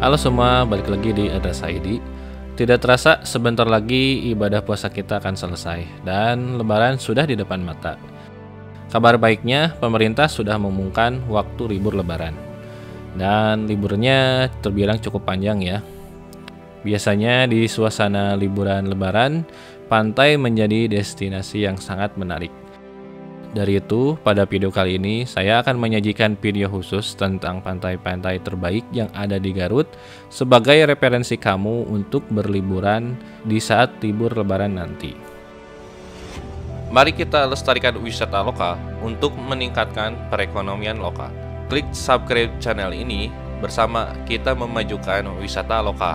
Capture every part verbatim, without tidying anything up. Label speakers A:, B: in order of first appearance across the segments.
A: Halo semua, balik lagi di Adras I D. Tidak terasa sebentar lagi ibadah puasa kita akan selesai dan lebaran sudah di depan mata. Kabar baiknya, pemerintah sudah mengumumkan waktu libur lebaran. Dan liburnya terbilang cukup panjang ya. Biasanya di suasana liburan lebaran, pantai menjadi destinasi yang sangat menarik. Dari itu, pada video kali ini saya akan menyajikan video khusus tentang pantai-pantai terbaik yang ada di Garut sebagai referensi kamu untuk berliburan di saat libur lebaran nanti. Mari kita lestarikan wisata lokal untuk meningkatkan perekonomian lokal. Klik subscribe channel ini bersama kita memajukan wisata lokal.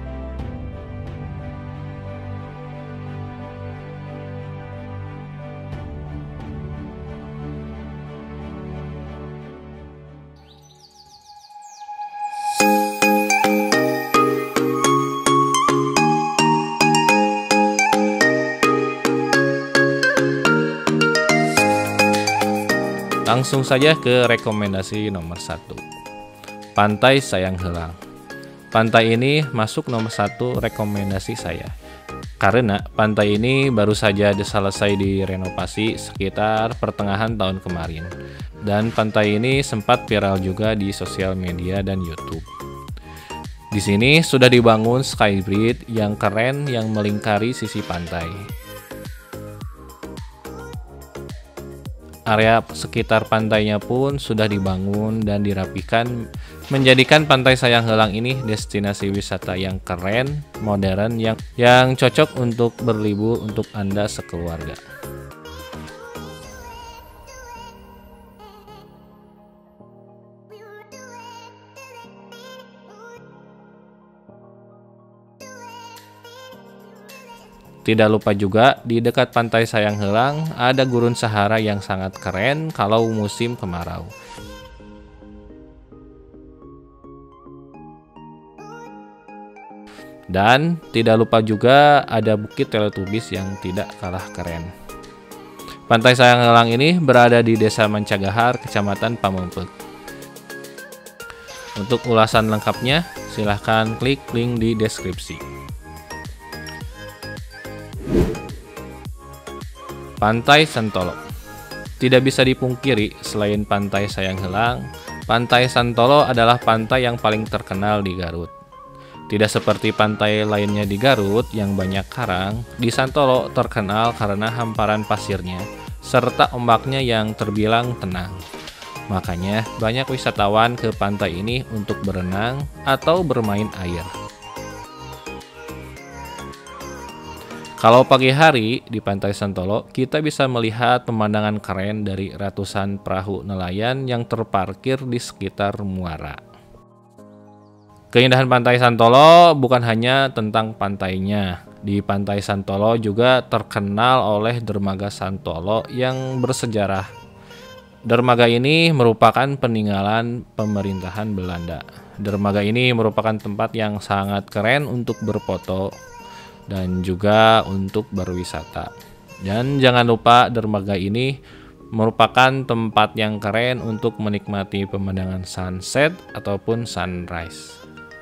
A: Langsung saja ke rekomendasi nomor satu. Pantai Sayang Heulang. Pantai ini masuk nomor satu rekomendasi saya. Karena pantai ini baru saja selesai direnovasi sekitar pertengahan tahun kemarin. Dan pantai ini sempat viral juga di sosial media dan YouTube. Di sini sudah dibangun skybridge yang keren yang melingkari sisi pantai. Area sekitar pantainya pun sudah dibangun dan dirapikan, menjadikan Pantai Sayang Heulang ini destinasi wisata yang keren, modern, yang yang cocok untuk berlibur untuk Anda sekeluarga. Tidak lupa juga, di dekat Pantai Sayang Heulang ada Gurun Sahara yang sangat keren kalau musim kemarau. Dan tidak lupa juga ada Bukit Teletubbies yang tidak kalah keren. Pantai Sayang Heulang ini berada di Desa Mancagahar, Kecamatan Pamengpeuk. Untuk ulasan lengkapnya, silahkan klik link di deskripsi. Pantai Santolo. Tidak bisa dipungkiri, selain Pantai Sayang Heulang, Pantai Santolo adalah pantai yang paling terkenal di Garut. Tidak seperti pantai lainnya di Garut yang banyak karang, di Santolo terkenal karena hamparan pasirnya, serta ombaknya yang terbilang tenang. Makanya banyak wisatawan ke pantai ini untuk berenang atau bermain air. Kalau pagi hari di Pantai Santolo, kita bisa melihat pemandangan keren dari ratusan perahu nelayan yang terparkir di sekitar muara. Keindahan Pantai Santolo bukan hanya tentang pantainya. Di Pantai Santolo juga terkenal oleh Dermaga Santolo yang bersejarah. Dermaga ini merupakan peninggalan pemerintahan Belanda. Dermaga ini merupakan tempat yang sangat keren untuk berfoto dan juga untuk berwisata. Dan jangan lupa dermaga ini merupakan tempat yang keren untuk menikmati pemandangan sunset ataupun sunrise.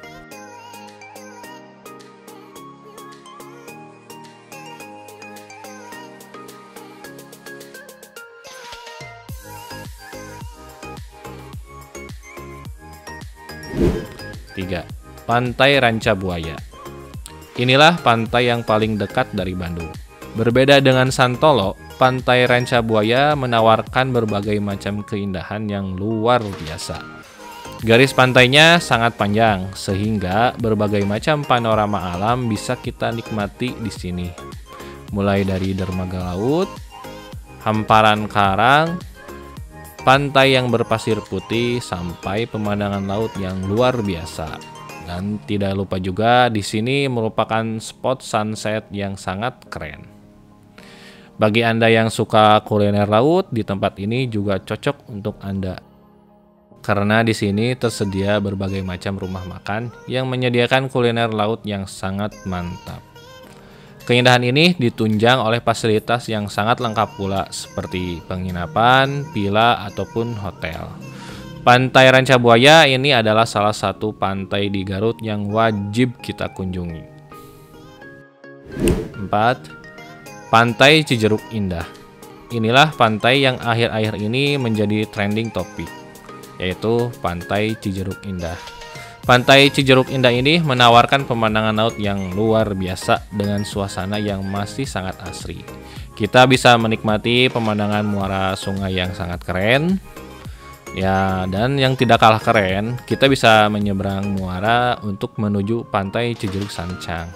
A: tiga. Pantai Ranca Buaya. Inilah pantai yang paling dekat dari Bandung. Berbeda dengan Santolo, Pantai Ranca Buaya menawarkan berbagai macam keindahan yang luar biasa. Garis pantainya sangat panjang, sehingga berbagai macam panorama alam bisa kita nikmati di sini. Mulai dari dermaga laut, hamparan karang, pantai yang berpasir putih, sampai pemandangan laut yang luar biasa. Dan tidak lupa juga di sini merupakan spot sunset yang sangat keren. Bagi Anda yang suka kuliner laut, di tempat ini juga cocok untuk Anda. Karena di sini tersedia berbagai macam rumah makan yang menyediakan kuliner laut yang sangat mantap. Keindahan ini ditunjang oleh fasilitas yang sangat lengkap pula seperti penginapan, villa, ataupun hotel. Pantai Ranca Buaya ini adalah salah satu pantai di Garut yang wajib kita kunjungi. Empat. Pantai Cijeruk Indah. Inilah pantai yang akhir-akhir ini menjadi trending topik, yaitu Pantai Cijeruk Indah. Pantai Cijeruk Indah ini menawarkan pemandangan laut yang luar biasa dengan suasana yang masih sangat asri. Kita bisa menikmati pemandangan muara sungai yang sangat keren. Ya, dan yang tidak kalah keren, kita bisa menyeberang muara untuk menuju Pantai Cijeruk Sancang.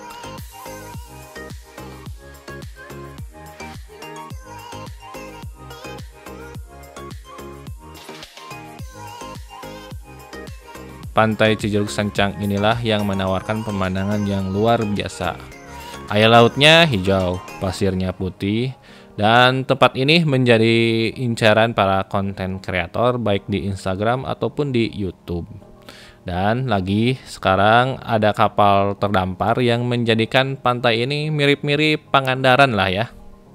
A: Pantai Cijeruk Sancang inilah yang menawarkan pemandangan yang luar biasa. Air lautnya hijau, pasirnya putih, dan tempat ini menjadi incaran para konten kreator baik di Instagram ataupun di YouTube. Dan lagi sekarang ada kapal terdampar yang menjadikan pantai ini mirip-mirip Pangandaran lah ya.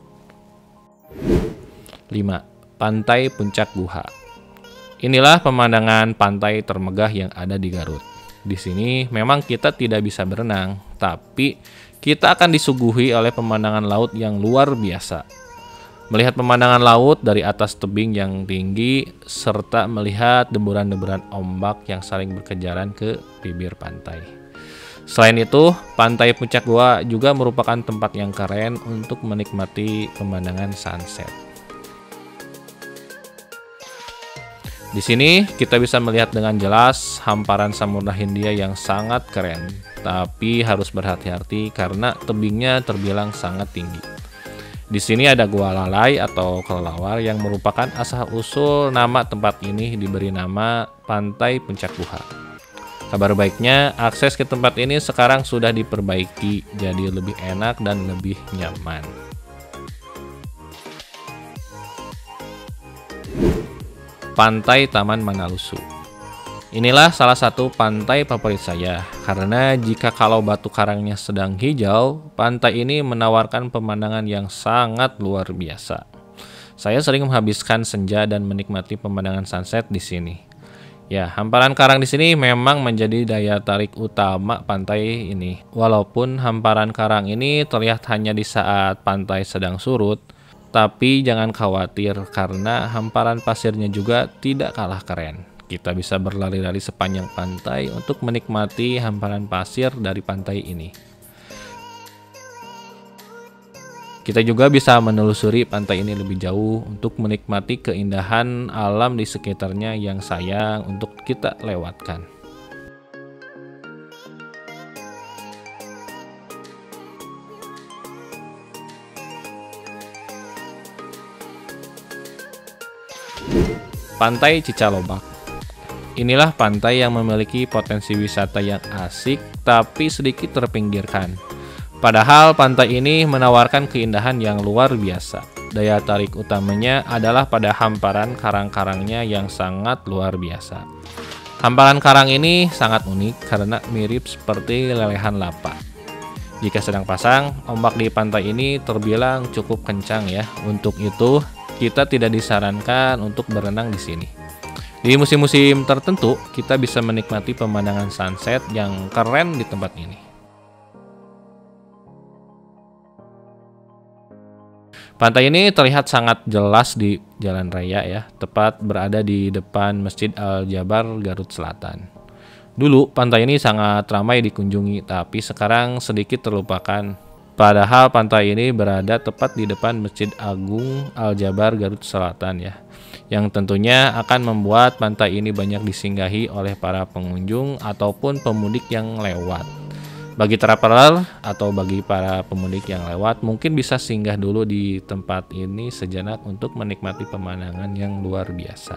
A: lima. Pantai Puncak Guha. Inilah pemandangan pantai termegah yang ada di Garut. Di sini memang kita tidak bisa berenang, tapi kita akan disuguhi oleh pemandangan laut yang luar biasa. Melihat pemandangan laut dari atas tebing yang tinggi, serta melihat deburan-deburan ombak yang saling berkejaran ke bibir pantai. Selain itu, Pantai Puncak Guha juga merupakan tempat yang keren untuk menikmati pemandangan sunset. Di sini kita bisa melihat dengan jelas hamparan Samudra Hindia yang sangat keren, tapi harus berhati-hati karena tebingnya terbilang sangat tinggi. Di sini ada Gua Lalai atau kelelawar yang merupakan asal-usul nama tempat ini diberi nama Pantai Puncak Guha. Kabar baiknya, akses ke tempat ini sekarang sudah diperbaiki jadi lebih enak dan lebih nyaman. Pantai Taman Manalusu. Inilah salah satu pantai favorit saya, karena jika kalau batu karangnya sedang hijau, pantai ini menawarkan pemandangan yang sangat luar biasa. Saya sering menghabiskan senja dan menikmati pemandangan sunset di sini. Ya, hamparan karang di sini memang menjadi daya tarik utama pantai ini. Walaupun hamparan karang ini terlihat hanya di saat pantai sedang surut, tapi jangan khawatir karena hamparan pasirnya juga tidak kalah keren. Kita bisa berlari-lari sepanjang pantai untuk menikmati hamparan pasir dari pantai ini. Kita juga bisa menelusuri pantai ini lebih jauh untuk menikmati keindahan alam di sekitarnya yang sayang untuk kita lewatkan. Pantai Cicalobak. Inilah pantai yang memiliki potensi wisata yang asik tapi sedikit terpinggirkan. Padahal pantai ini menawarkan keindahan yang luar biasa. Daya tarik utamanya adalah pada hamparan karang-karangnya yang sangat luar biasa. Hamparan karang ini sangat unik karena mirip seperti lelehan lapa. Jika sedang pasang, ombak di pantai ini terbilang cukup kencang ya. Untuk itu, kita tidak disarankan untuk berenang di sini. Di musim-musim tertentu, kita bisa menikmati pemandangan sunset yang keren di tempat ini. Pantai ini terlihat sangat jelas di jalan raya ya, tepat berada di depan Masjid Al-Jabar, Garut Selatan. Dulu, pantai ini sangat ramai dikunjungi, tapi sekarang sedikit terlupakan. Padahal pantai ini berada tepat di depan Masjid Agung Al-Jabar, Garut Selatan ya, yang tentunya akan membuat pantai ini banyak disinggahi oleh para pengunjung ataupun pemudik yang lewat. Bagi traveler atau bagi para pemudik yang lewat, mungkin bisa singgah dulu di tempat ini sejenak untuk menikmati pemandangan yang luar biasa.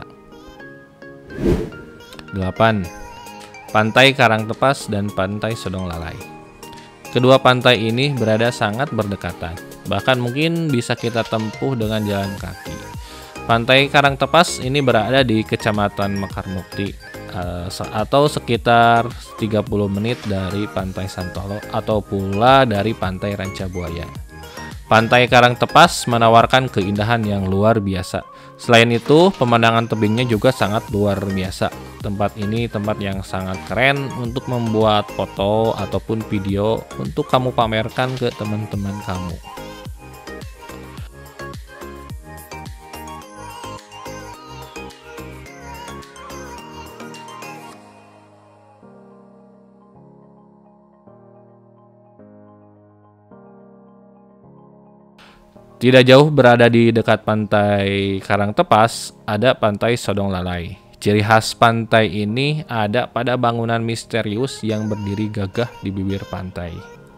A: delapan. Pantai Karangtepas dan Pantai Sodong Lalai. Kedua pantai ini berada sangat berdekatan, bahkan mungkin bisa kita tempuh dengan jalan kaki. Pantai Karangtepas ini berada di Kecamatan Mekarmukti uh, atau sekitar tiga puluh menit dari Pantai Santolo atau pula dari Pantai Ranca Buaya. Pantai Karangtepas menawarkan keindahan yang luar biasa. Selain itu, pemandangan tebingnya juga sangat luar biasa. Tempat ini tempat yang sangat keren untuk membuat foto ataupun video untuk kamu pamerkan ke teman-teman kamu. Tidak jauh berada di dekat pantai Karangtepas, ada pantai Sodong Lalai. Ciri khas pantai ini ada pada bangunan misterius yang berdiri gagah di bibir pantai.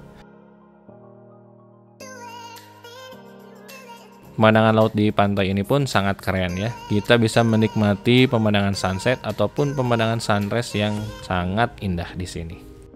A: Pemandangan laut di pantai ini pun sangat keren ya. Kita bisa menikmati pemandangan sunset ataupun pemandangan sunrise yang sangat indah di sini.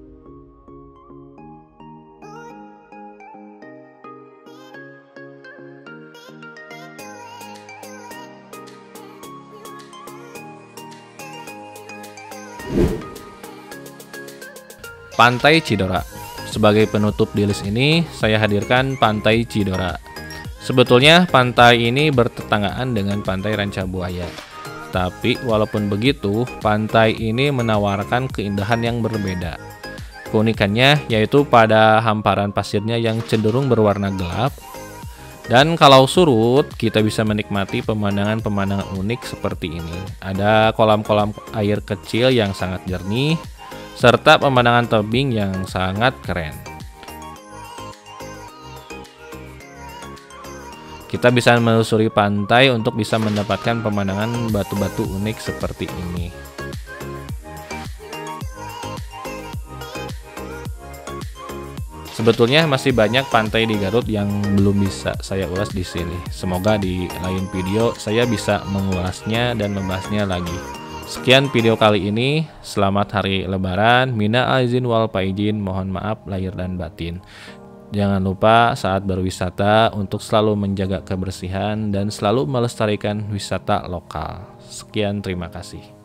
A: Pantai Cidora. Sebagai penutup di list ini, saya hadirkan Pantai Cidora. Sebetulnya pantai ini bertetanggaan dengan Pantai Ranca Buaya. Tapi walaupun begitu, pantai ini menawarkan keindahan yang berbeda. Keunikannya yaitu pada hamparan pasirnya yang cenderung berwarna gelap. Dan kalau surut, kita bisa menikmati pemandangan-pemandangan unik seperti ini. Ada kolam-kolam air kecil yang sangat jernih, serta pemandangan tebing yang sangat keren. Kita bisa menelusuri pantai untuk bisa mendapatkan pemandangan batu-batu unik seperti ini. Sebetulnya masih banyak pantai di Garut yang belum bisa saya ulas di sini. Semoga di lain video saya bisa mengulasnya dan membahasnya lagi. Sekian video kali ini. Selamat Hari Lebaran. Mina aizin wal faizin. Mohon maaf lahir dan batin. Jangan lupa saat berwisata untuk selalu menjaga kebersihan dan selalu melestarikan wisata lokal. Sekian, terima kasih.